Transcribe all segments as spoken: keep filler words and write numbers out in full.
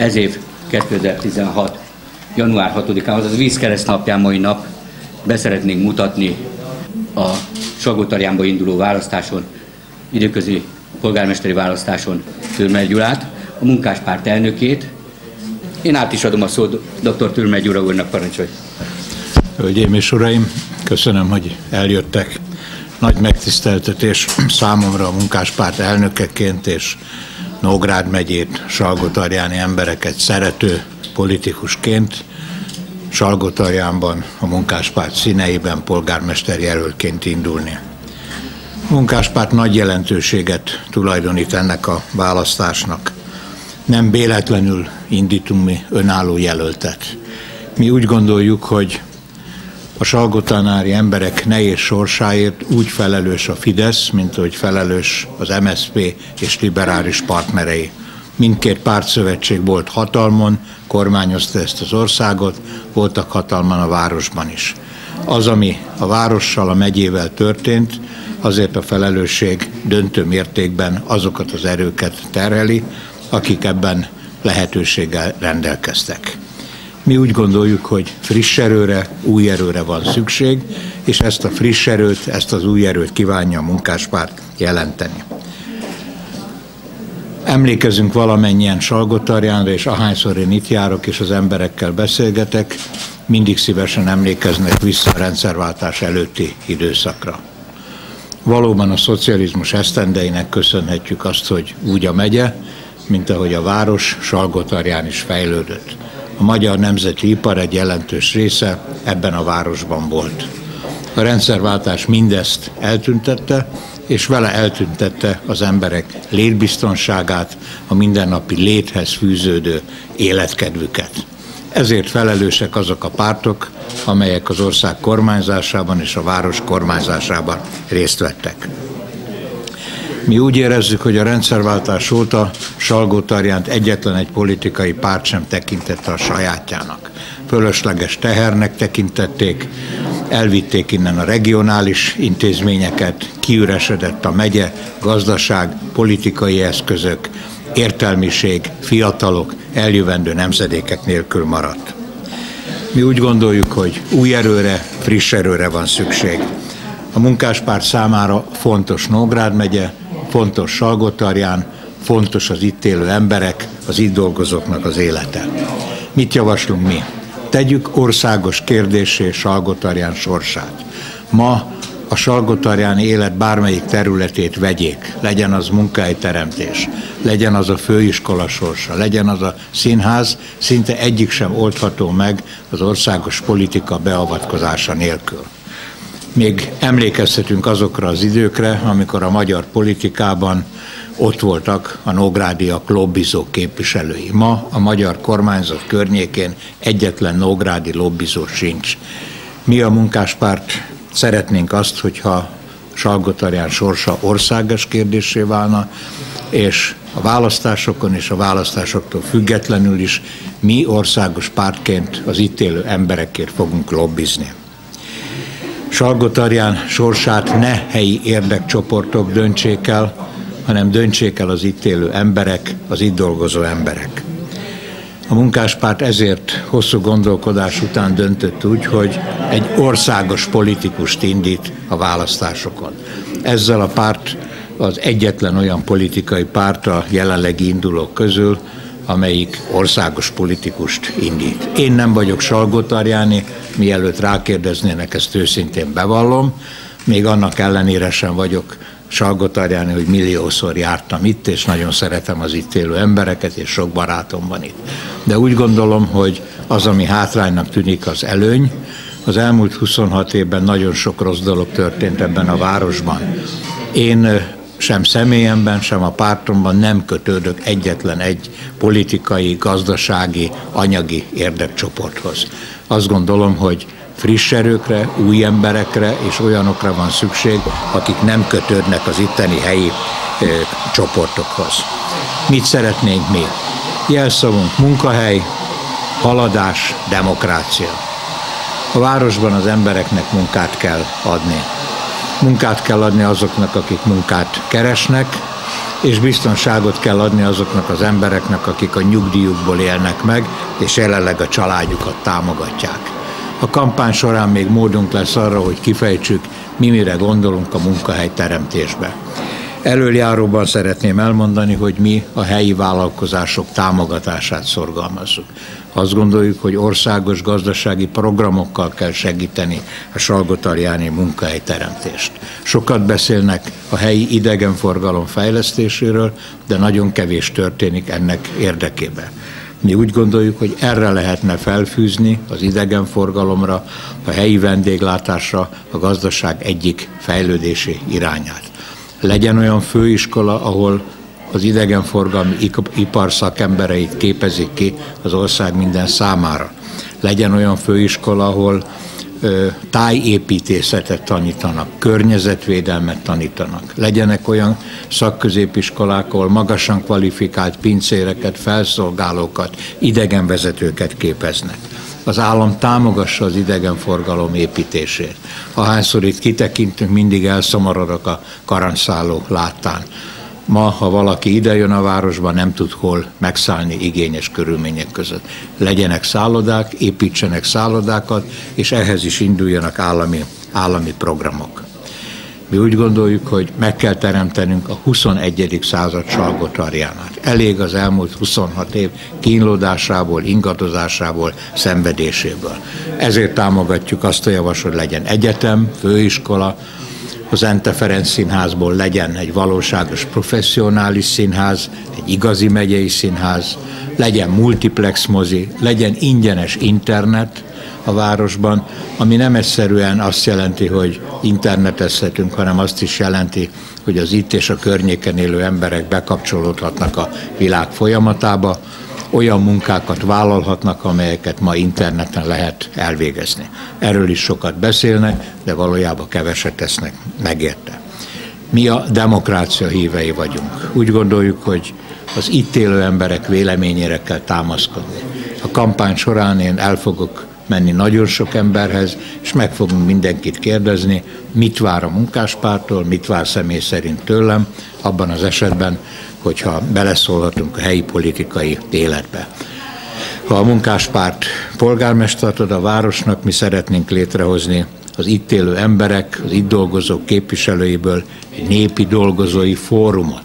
ez év kétezer-tizenhat. január hatodikán, azaz a vízkeresztnapján mai nap beszeretnénk mutatni a Salgótarjánba induló választáson, időközi polgármesteri választáson Türmel Gyulát, a Munkáspárt elnökét. Én át is adom a szót dr. Türmel Gyula úrnak, parancsolj. Hölgyeim és uraim, köszönöm, hogy eljöttek. Nagy megtiszteltetés számomra a Munkáspárt elnökeként és Nógrád megyét, salgótarjáni embereket szerető politikusként Salgótarjánban a Munkáspárt színeiben polgármester jelöltként indulni. A Munkáspárt nagy jelentőséget tulajdonít ennek a választásnak. Nem véletlenül indítunk mi önálló jelöltet. Mi úgy gondoljuk, hogy a salgótarjáni emberek nehéz sorsáért úgy felelős a Fidesz, mint hogy felelős az em es zé pé és liberális partnerei. Mindkét pártszövetség volt hatalmon, kormányozta ezt az országot, voltak hatalman a városban is. Az, ami a várossal, a megyével történt, azért a felelősség döntő mértékben azokat az erőket terheli, akik ebben lehetőséggel rendelkeztek. Mi úgy gondoljuk, hogy friss erőre, új erőre van szükség, és ezt a friss erőt, ezt az új erőt kívánja a Munkáspárt jelenteni. Emlékezünk valamennyien Salgótarjánra, és ahányszor én itt járok és az emberekkel beszélgetek, mindig szívesen emlékeznek vissza a rendszerváltás előtti időszakra. Valóban a szocializmus esztendeinek köszönhetjük azt, hogy úgy a megye, mint ahogy a város, Salgótarján is fejlődött. A magyar nemzeti ipar egy jelentős része ebben a városban volt. A rendszerváltás mindezt eltüntette, és vele eltüntette az emberek létbiztonságát, a mindennapi léthez fűződő életkedvüket. Ezért felelősek azok a pártok, amelyek az ország kormányzásában és a város kormányzásában részt vettek. Mi úgy érezzük, hogy a rendszerváltás óta Salgótarjánt egyetlen egy politikai párt sem tekintette a sajátjának. Fölösleges tehernek tekintették, elvitték innen a regionális intézményeket, kiüresedett a megye, gazdaság, politikai eszközök, értelmiség, fiatalok, eljövendő nemzedékek nélkül maradt. Mi úgy gondoljuk, hogy új erőre, friss erőre van szükség. A Munkáspárt számára fontos Nógrád megye, fontos Salgótarján, fontos az itt élő emberek, az itt dolgozóknak az élete. Mit javaslunk mi? Tegyük országos kérdéssé Salgótarján sorsát. Ma a salgótarjáni élet bármelyik területét vegyék, legyen az munkahelyteremtés, legyen az a főiskola sorsa, legyen az a színház, szinte egyik sem oldható meg az országos politika beavatkozása nélkül. Még emlékezhetünk azokra az időkre, amikor a magyar politikában ott voltak a nógrádiak lobbizó képviselői. Ma a magyar kormányzat környékén egyetlen nógrádi lobbizó sincs. Mi a Munkáspárt szeretnénk azt, hogyha Salgótarján sorsa országos kérdéssé válna, és a választásokon és a választásoktól függetlenül is mi országos pártként az itt élő emberekért fogunk lobbizni. Salgótarján sorsát ne helyi érdekcsoportok döntsék el, hanem döntsék el az itt élő emberek, az itt dolgozó emberek. A Munkáspárt ezért hosszú gondolkodás után döntött úgy, hogy egy országos politikust indít a választásokon. Ezzel a párt az egyetlen olyan politikai párt a jelenlegi indulók közül, amelyik országos politikust indít. Én nem vagyok salgótarjáni, mielőtt rákérdeznének, ezt őszintén bevallom, még annak ellenére sem vagyok salgótarjáni, hogy milliószor jártam itt, és nagyon szeretem az itt élő embereket, és sok barátom van itt. De úgy gondolom, hogy az, ami hátránynak tűnik, az előny. Az elmúlt huszonhat évben nagyon sok rossz dolog történt ebben a városban. Én sem személyemben, sem a pártomban nem kötődök egyetlen egy politikai, gazdasági, anyagi érdekcsoporthoz. Azt gondolom, hogy friss erőkre, új emberekre és olyanokra van szükség, akik nem kötődnek az itteni helyi ö, csoportokhoz. Mit szeretnénk mi? Jelszavunk munkahely, haladás, demokrácia. A városban az embereknek munkát kell adni. Munkát kell adni azoknak, akik munkát keresnek, és biztonságot kell adni azoknak az embereknek, akik a nyugdíjukból élnek meg, és jelenleg a családjukat támogatják. A kampány során még módunk lesz arra, hogy kifejtsük, mi mire gondolunk a munkahelyteremtésbe. Elöljáróban szeretném elmondani, hogy mi a helyi vállalkozások támogatását szorgalmazzuk. Azt gondoljuk, hogy országos gazdasági programokkal kell segíteni a salgótarjáni munkahelyteremtést. Sokat beszélnek a helyi idegenforgalom fejlesztéséről, de nagyon kevés történik ennek érdekében. Mi úgy gondoljuk, hogy erre lehetne felfűzni az idegenforgalomra, a helyi vendéglátásra a gazdaság egyik fejlődési irányát. Legyen olyan főiskola, ahol az idegenforgalmi ipar szakembereit képezik ki az ország minden számára. Legyen olyan főiskola, ahol ö, tájépítészetet tanítanak, környezetvédelmet tanítanak. Legyenek olyan szakközépiskolák, ahol magasan kvalifikált pincéreket, felszolgálókat, idegenvezetőket képeznek. Az állam támogassa az idegenforgalom építését. Ahányszor itt kitekintünk, mindig elszomorodok a karancsszállók láttán. Ma, ha valaki idejön a városba, nem tud hol megszállni igényes körülmények között. Legyenek szállodák, építsenek szállodákat, és ehhez is induljanak állami, állami programok. Mi úgy gondoljuk, hogy meg kell teremtenünk a huszonegyedik század Salgótarjánát. Elég az elmúlt huszonhat év kínlódásából, ingadozásából, szenvedéséből. Ezért támogatjuk azt a javaslatot, hogy legyen egyetem, főiskola, az Ente Ferenc Színházból legyen egy valóságos professzionális színház, egy igazi megyei színház, legyen multiplex mozi, legyen ingyenes internet a városban, ami nem egyszerűen azt jelenti, hogy internetezhetünk, hanem azt is jelenti, hogy az itt és a környéken élő emberek bekapcsolódhatnak a világ folyamatába, olyan munkákat vállalhatnak, amelyeket ma interneten lehet elvégezni. Erről is sokat beszélnek, de valójában keveset tesznek meg érte. Mi a demokrácia hívei vagyunk. Úgy gondoljuk, hogy az itt élő emberek véleményére kell támaszkodni. A kampány során én el fogok menni nagyon sok emberhez, és meg fogunk mindenkit kérdezni, mit vár a munkáspártól, mit vár személy szerint tőlem, abban az esetben, hogyha beleszólhatunk a helyi politikai életbe. Ha a munkáspárt polgármestert ad a városnak, mi szeretnénk létrehozni az itt élő emberek, az itt dolgozók képviselőiből egy népi dolgozói fórumot.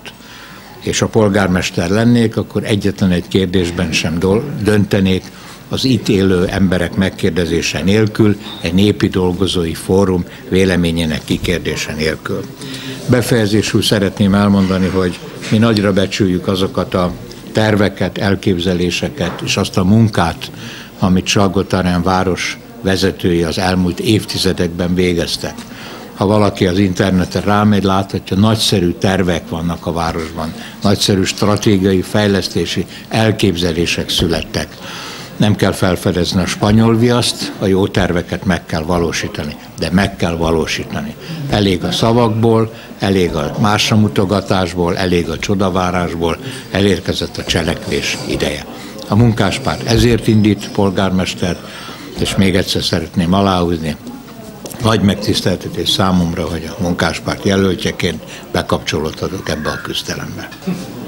És ha polgármester lennék, akkor egyetlen egy kérdésben sem döntenék, az itt élő emberek megkérdezése nélkül, egy népi dolgozói fórum véleményének kikérdése nélkül. Befejezésül szeretném elmondani, hogy mi nagyra becsüljük azokat a terveket, elképzeléseket és azt a munkát, amit Salgótarján város vezetői az elmúlt évtizedekben végeztek. Ha valaki az interneten rámegy, láthatja, nagyszerű tervek vannak a városban, nagyszerű stratégiai fejlesztési elképzelések születtek. Nem kell felfedezni a spanyol viaszt, a jó terveket meg kell valósítani, de meg kell valósítani. Elég a szavakból, elég a másamutogatásból, elég a csodavárásból, elérkezett a cselekvés ideje. A munkáspárt ezért indít polgármester, és még egyszer szeretném aláhúzni, nagy megtiszteltetés számomra, hogy a munkáspárt jelöltjeként bekapcsolódhatok ebbe a küzdelembe.